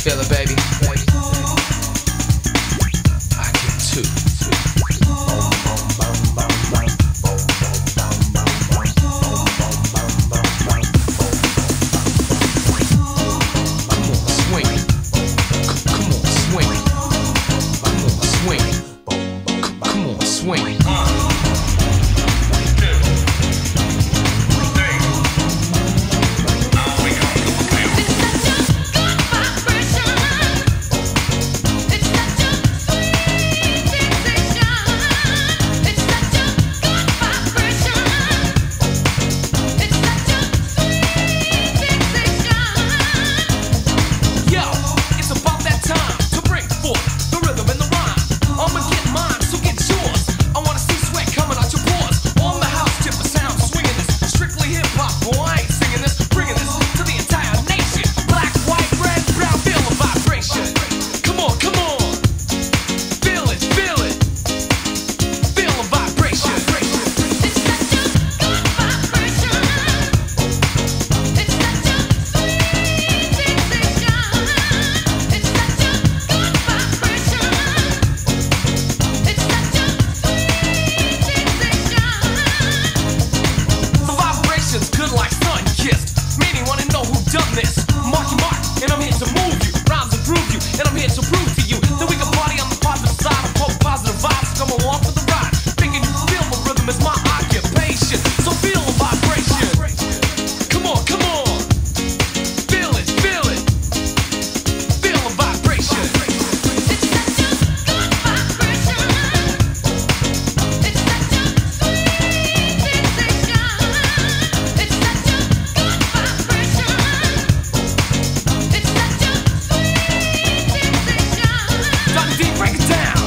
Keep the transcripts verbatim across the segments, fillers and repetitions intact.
feel it, baby? I can too. Swing. And I'm here to move you, rhymes improve you, and I'm here to prove to you that we can party on the positive side of hope, positive vibes. Come along for the ride, making you feel the rhythm is my occupation. So feel the vibration. Come on, come on, feel it, feel it, feel the vibration. It's such a good vibration. It's such a sweet sensation. It's such a good vibration. Break it down.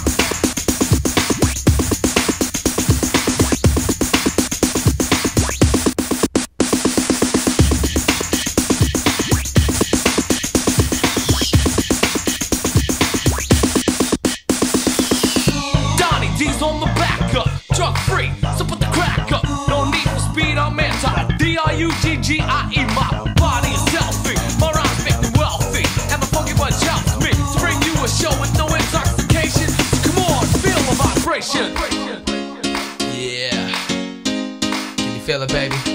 Donnie D's on the back up, drug free, so put the crack up. No need for speed, I'm anti. D R U G G I E, my body is healthy, my rhymes make me wealthy, and the funky bunch helps me to bring you a show with no intoxication. So come on, feel the vibration. Yeah, can you feel it, baby?